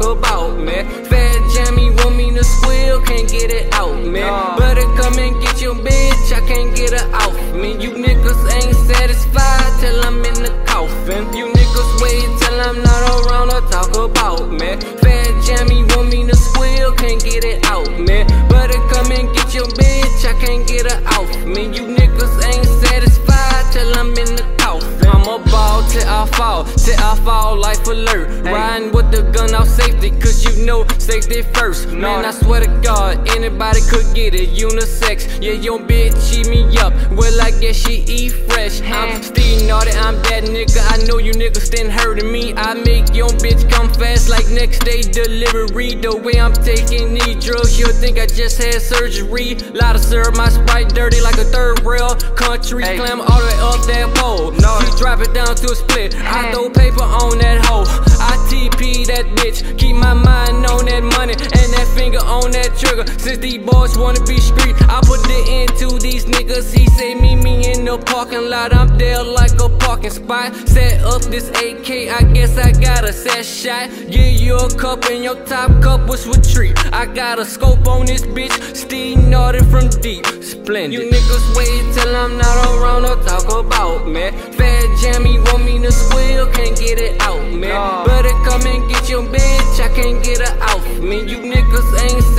about, man. Fat Jammy want me to squeal, can't get it out, man. Better come and get your bitch, I can't get her out, man. You niggas ain't satisfied till I'm in the coffin. You niggas wait till I'm not around to talk about, man. Fat Jammy want me to squeal, can't get it out, man. Better come and get your bitch, I can't get her out, man. You niggas ain't satisfied till I'm in the coffin. I'm a ball till I fall, life alert. Riding with the gun off safety, cause you know safety first. Man, I swear to God, anybody could get it, unisex. Yeah, your bitch eat me up, well I guess she eat fresh. I'm still naughty, I'm that nigga, I know you niggas still hurting me. I make your bitch come fast like next day delivery. The way I'm taking these drugs, you'll think I just had surgery. Lot of syrup, my Sprite dirty like a third rail country. Climb all the way up that pole, she drop it down to a split. I throw paper on that hoe, I TP that bitch. Keep my mind on that money and that finger on that trigger. Since these boys wanna be street, I put it into these niggas. He say meet me in the parking lot, I'm there like a parking spot. Set up this AK, I guess I got a set shot. Give you a cup and your top cup was retreat. I got a scope on this bitch, still naughty from deep. Splendid. You niggas wait till I'm not around to talk about, man. Fat Jammy want me to squeal, can't get it out, man. Better come and get your bitch, I can't get her out, man. You niggas ain't